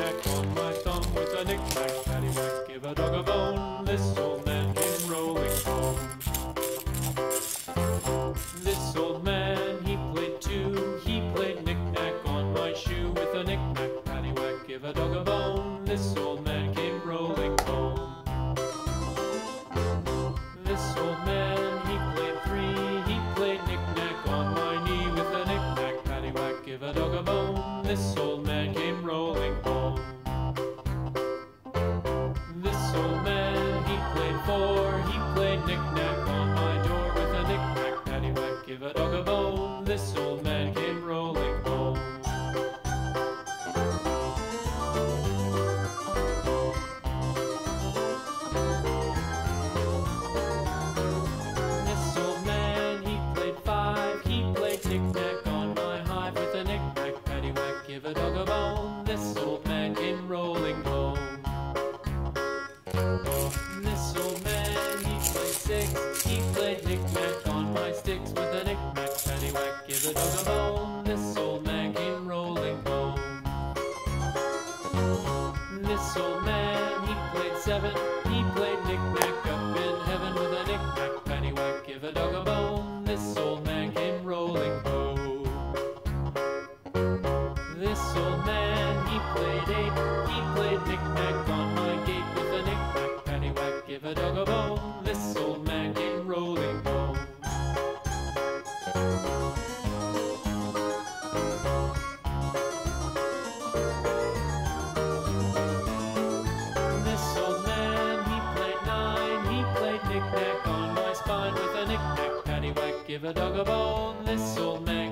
knick-knack on my thumb with a knick-knack, paddywhack, give a dog a bone. This old man came rolling home. This old man, he played too. He played knick-knack on my shoe with a knick-knack, paddywhack, give a dog a bone. This old man came rolling home. This old man, he played three. He played knick-knack on my knee with a knick-knack, paddywhack, give a dog a bone. This old man came rolling home. This old man, he played four. He played knick-knack on my door with a knick-knack, paddywhack, give a dog a bone. This old man came rolling home. This old man, he played five. He played tic-tac on my hive with a knick-knack, paddywhack, give a dog a bone. This old man came rolling home. This old man, he played six. He played knick-knack on my sticks with a knick-knack, paddywhack, give a dog a bone. This old man came rolling home. This old man, he played seven. He played knick-knack up in heaven with a knick-knack, paddywhack, give a dog a bone. This old man came rolling home. This old man, he played eight. He played knick-knack on my gate with a knick-knack, paddywhack, give a dog a bone. This old man came rolling home. This old man, he played nine. He played knick-knack on my spine with a knick-knack, paddywhack, give a dog a bone. This old man